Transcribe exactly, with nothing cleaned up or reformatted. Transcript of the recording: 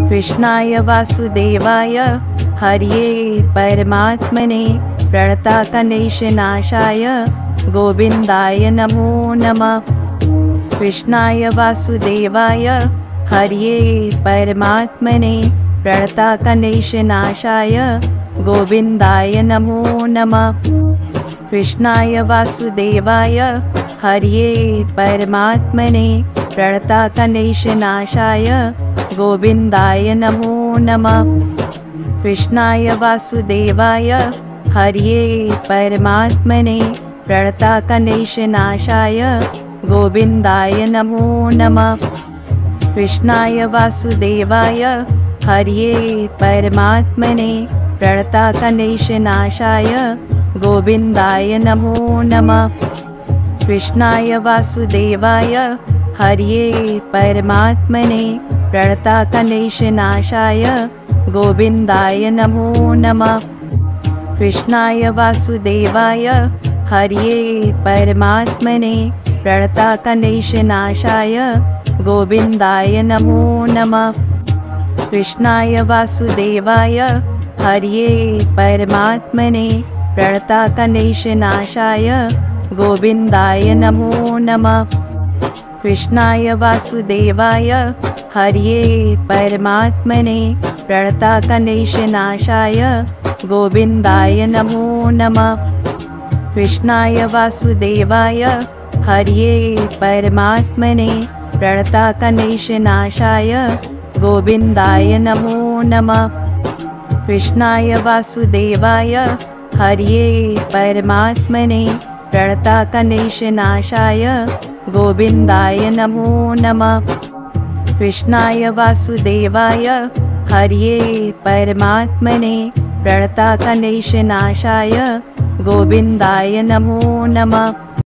कृष्णाय वासुदेवाय हरये परमात्मने प्रणताकलेशनाशाय गोविन्दाय नमो नमः। कृष्णाय वासुदेवाय हरये परमात्मने प्रणताकलेशनाशाय गोविन्दाय नमो नमः। कृष्णाय वासुदेवाय हरये परमात्मने प्रणताकलेशनाशाय गोविन्दाय नमो नमः। कृष्णाय वासुदेवाय हरये परमात्मने प्रणताकलेशनाशाय गोविन्दाय नमो नमः। कृष्णाय वासुदेवाय हरये परमात्मने प्रणताकलेशनाशाय गोविन्दाय नमो नमः। कृष्णाय वासुदेवाय हरये परमात्मने प्रणताकलेशनाशाय गोविन्दाय नमो नमः। कृष्णाय वासुदेवाय हरये परमात्मने प्रणताकलेशनाशाय गोविन्दाय नमो नमः। कृष्णाय वासुदेवाय हरये परमात्मने प्रणताकलेशनाशाय गोविन्दाय नमो नमः। कृष्णाय वासुदेवाय हरये परमात्मने प्रणताकलेशनाशाय गोविन्दाय नमो नमः। कृष्णाय वासुदेवाय हरये परमात्मने प्रणताकलेशनाशाय गोविन्दाय नमो नमः। कृष्णाय वासुदेवाय हरये परमात्मने प्रणताकलेशनाशाय गोविन्दाय नमो नमः। कृष्णाय वासुदेवाय हरये परमात्मने प्रणताकलेशनाशाय गोविन्दाय नमो नमः।